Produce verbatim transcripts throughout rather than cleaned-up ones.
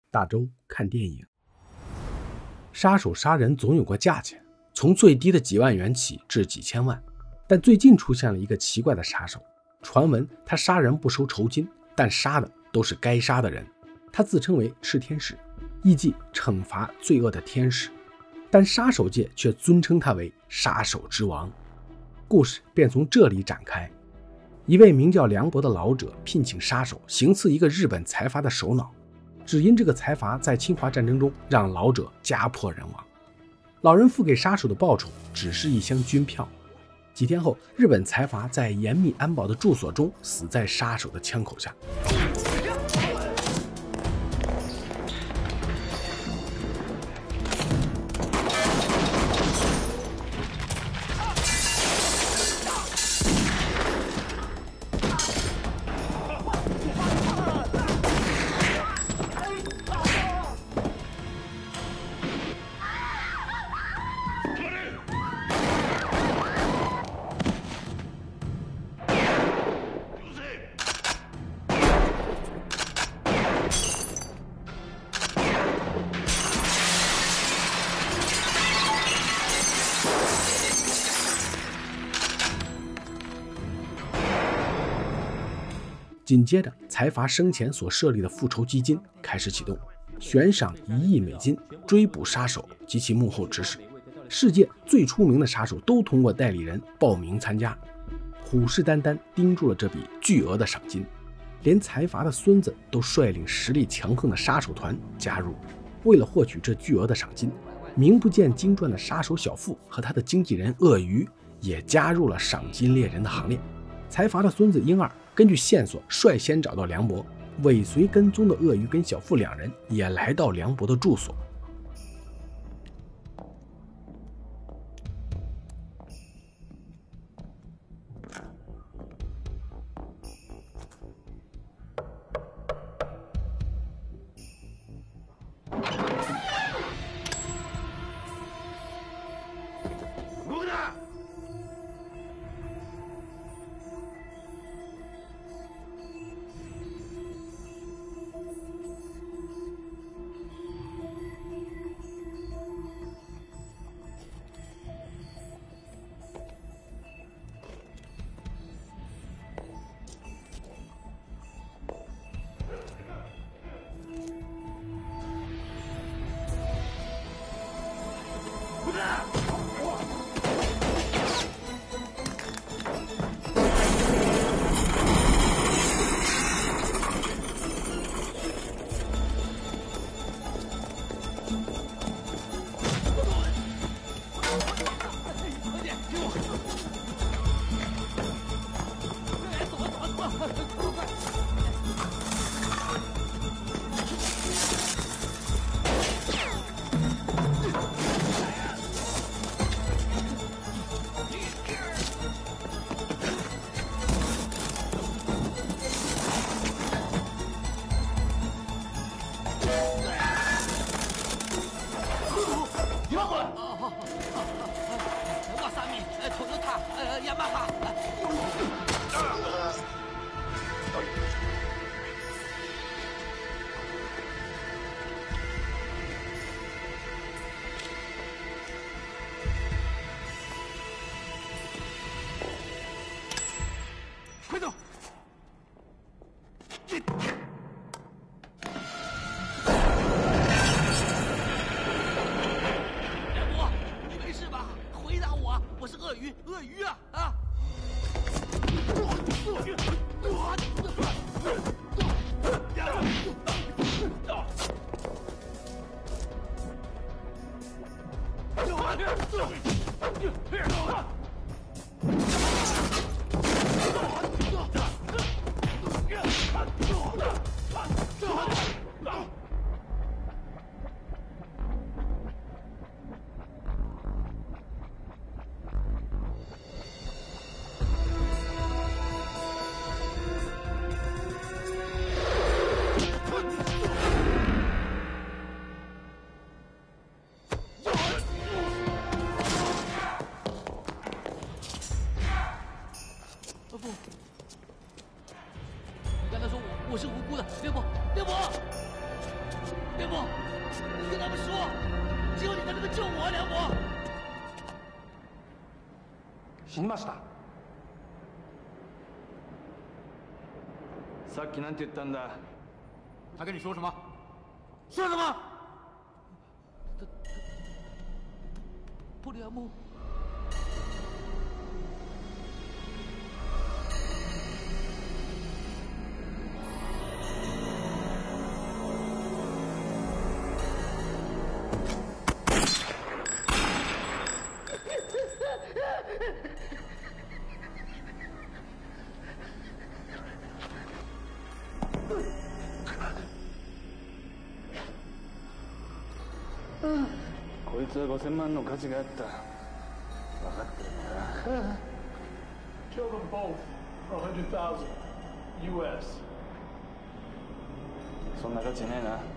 大周看电影。杀手杀人总有个价钱，从最低的几万元起至几千万。但最近出现了一个奇怪的杀手，传闻他杀人不收酬金，但杀的都是该杀的人。他自称为炽天使，意即惩罚罪恶的天使，但杀手界却尊称他为杀手之王。故事便从这里展开。一位名叫梁博的老者聘请杀手行刺一个日本财阀的首脑，只因这个财阀在侵华战争中让老者家破人亡。老人付给杀手的报酬只是一箱军票。几天后，日本财阀在严密安保的住所中死在杀手的枪口下。紧接着，财阀生前所设立的复仇基金开始启动，悬赏一亿美金追捕杀手及其幕后指使。世界最出名的杀手都通过代理人报名参加，虎视眈眈盯住了这笔巨额的赏金。连财阀的孙子都率领实力强横的杀手团加入。为了获取这巨额的赏金，名不见经传的杀手小付和他的经纪人鳄鱼也加入了赏金猎人的行列。财阀的孙子英二根据线索率先找到梁博，尾随跟踪的鳄鱼跟小付两人也来到梁博的住所。 快走！梁博，你没事吧？回答我，我是鳄鱼，鳄鱼啊啊！ 伯，你跟他们说，只有你才能够救我，梁伯。 死にました。さっきなんて言ったんだ？ 他跟你说什么？说什么？他他布里亚木。 こいつはご千万の価値があった。分かってるんだな。 Kill them both for a hundred thousand U S. そんな価値ねえな。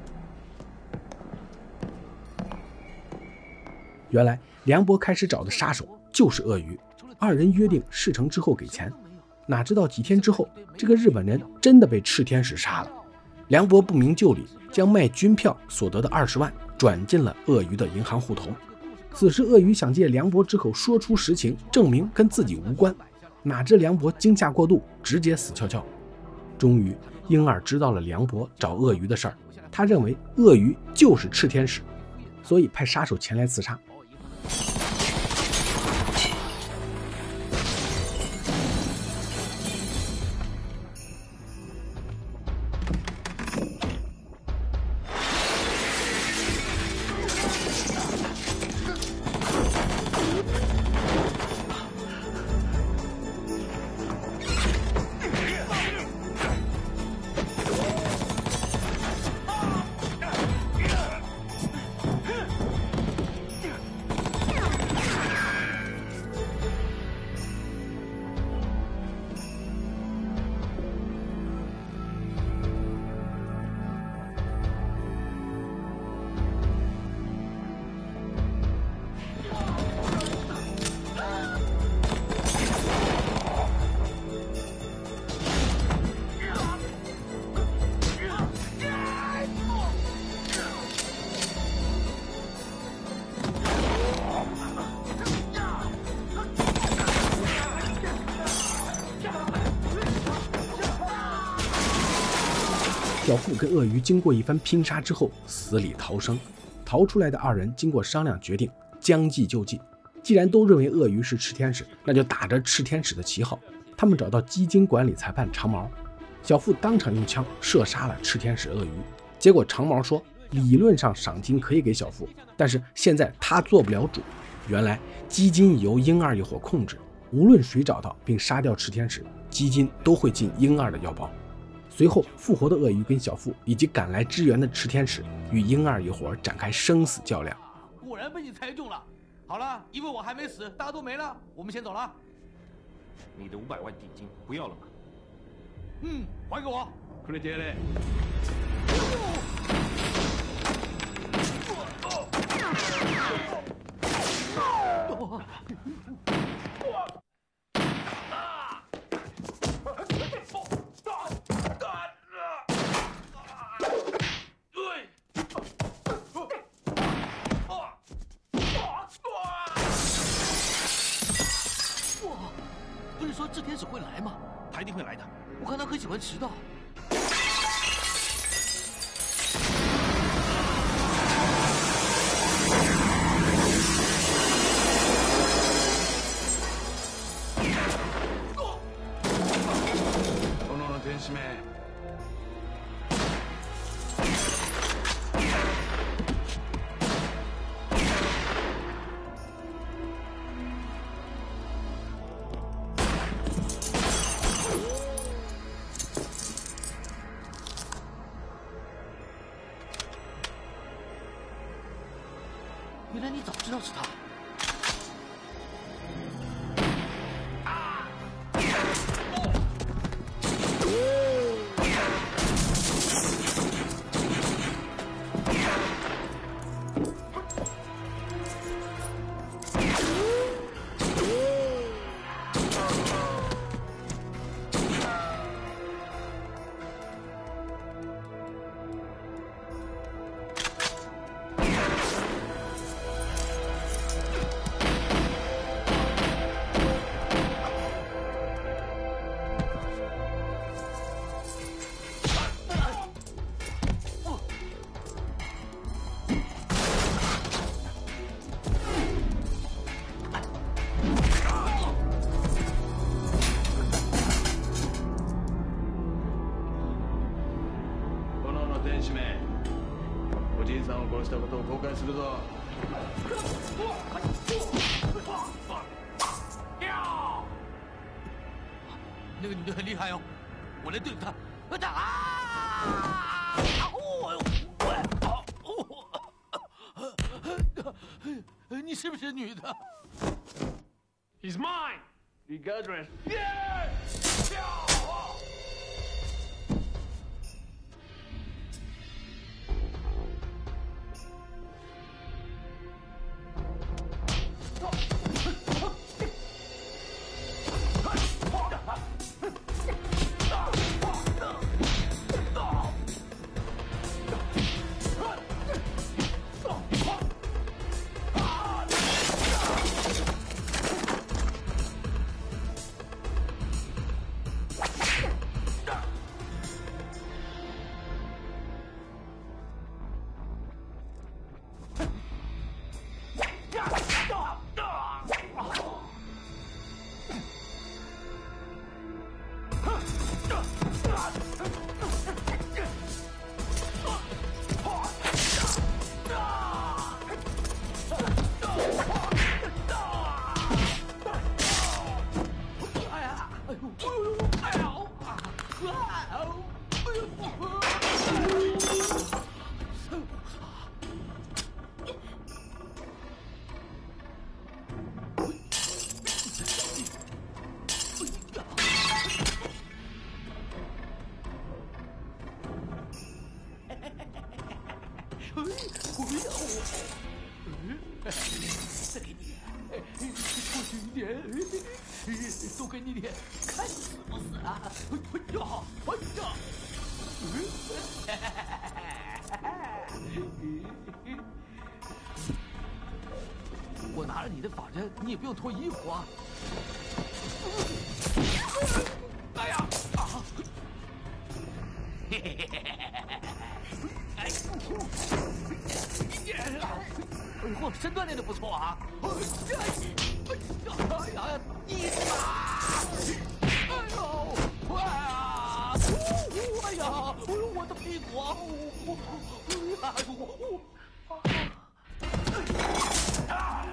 原来梁博开始找的杀手就是鳄鱼，二人约定事成之后给钱。哪知道几天之后，这个日本人真的被赤天使杀了。梁博不明就里，将卖军票所得的二十万转进了鳄鱼的银行户头。此时鳄鱼想借梁博之口说出实情，证明跟自己无关。哪知梁博惊吓过度，直接死翘翘。终于，婴儿知道了梁博找鳄鱼的事儿，他认为鳄鱼就是赤天使，所以派杀手前来刺杀。 小富跟鳄鱼经过一番拼杀之后死里逃生，逃出来的二人经过商量决定将计就计。既然都认为鳄鱼是赤天使，那就打着赤天使的旗号。他们找到基金管理裁判长毛，小富当场用枪射杀了赤天使鳄鱼。结果长毛说，理论上赏金可以给小富，但是现在他做不了主。原来基金由鹰二一伙控制，无论谁找到并杀掉赤天使，基金都会进鹰二的腰包。 随后，复活的鳄鱼跟小富以及赶来支援的赤天使与鹰二一伙展开生死较量。 果然被你猜中了。好了，因为我还没死，大家都没了，我们先走了。 你的五百万底金不要了吗？ 嗯，还给我。 くれてやれ。 不是说这天使会来吗？ 他一定会来的。 我看他很喜欢迟到。 炎の天使め。 原来你早知道是他。 じいさんを殺したことを後悔するぞ。 那个女的很厉害哦，我来对付她。打啊！哦哦，你是不是女的 He's mine. You got dressed. Yeah! 再给你，多给一点，多给你点，看你死不死啊！哎呀，哎呀！我拿了你的法针，你也不用脱衣服啊！哎呀！啊！嘿嘿嘿嘿嘿！哎！哎呦，身段练得不错啊！哎呀，哎呀，你打！哎呦，快啊！哎呀，哎呦，我的屁股啊！哎呦，我啊！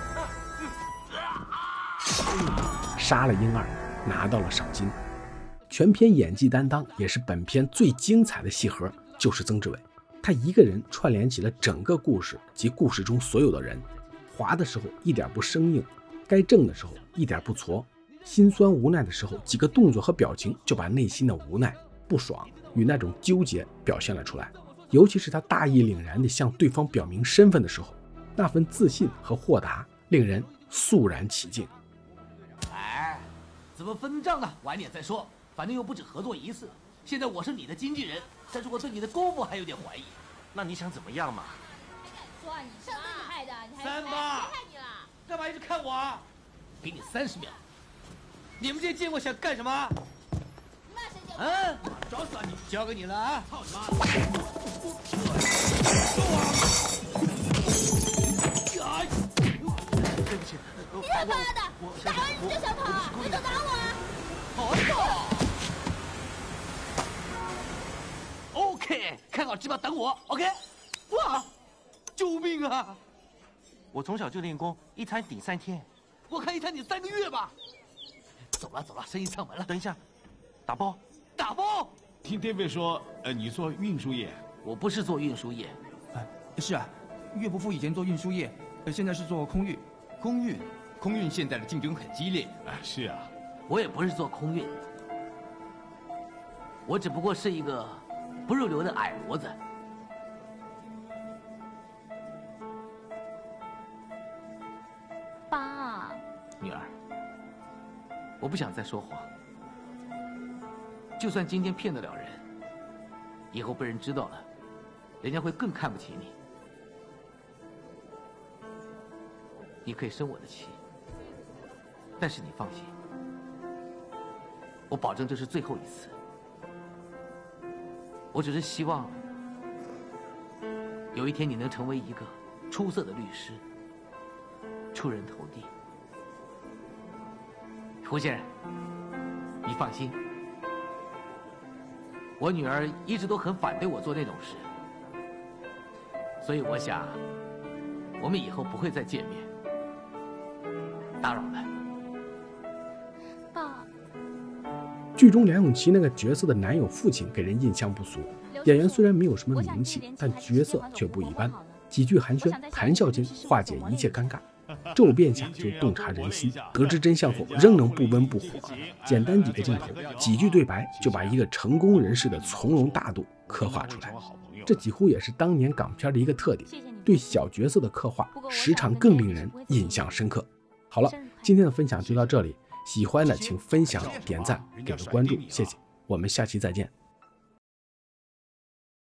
杀了婴儿，拿到了赏金。 全片演技担当也是本片最精彩的戏核，就是曾志伟。他一个人串联起了整个故事及故事中所有的人，滑的时候一点不生硬，该正的时候一点不挫，心酸无奈的时候几个动作和表情就把内心的无奈、不爽与那种纠结表现了出来。尤其是他大义凛然地向对方表明身份的时候，那份自信和豁达令人肃然起敬。 哎，怎么分账呢？晚点再说，反正又不止合作一次。现在我是你的经纪人，但是我对你的功夫还有点怀疑。 那你想怎么样嘛？ 说你上队是害的，你还三八谁害你了？ 干嘛一直看我啊？给你三十秒，你们之前见过想干什么？ 那谁见过？ 嗯，找死啊你！交给你了啊！操你妈！对不起， 你他妈的，打完你就想跑啊？回头打我啊！ 好的。OK， 看好机票等我。OK， 哇，救命啊！ 我从小就练功，一餐顶三天。 我看一餐顶三个月吧。走了走了，生意上门了。 等一下，打包。 打包。 听 David 说，呃，你做运输业？ 我不是做运输业。 哎，是啊，岳伯父以前做运输业，现在是做空运。 空运，空运现在的竞争很激烈。 啊，是啊。 我也不是做空运，我只不过是一个不入流的矮骡子。 爸， 女儿，我不想再说谎。就算今天骗得了人，以后被人知道了，人家会更看不起你。你可以生我的气，但是你放心，我保证这是最后一次。我只是希望有一天你能成为一个出色的律师，出人头地。胡先生，你放心，我女儿一直都很反对我做那种事，所以我想我们以后不会再见面。打扰了。 爸。 剧中梁咏琪那个角色的男友父亲给人印象不俗，演员虽然没有什么名气，但角色却不一般。几句寒暄谈笑间化解一切尴尬，骤变下就洞察人心，得知真相后仍能不温不火。简单几个镜头，几句对白就把一个成功人士的从容大度刻画出来。这几乎也是当年港片的一个特点，对小角色的刻画时常更令人印象深刻。好了，今天的分享就到这里，喜欢的请分享、点赞、给个关注，谢谢，我们下期再见。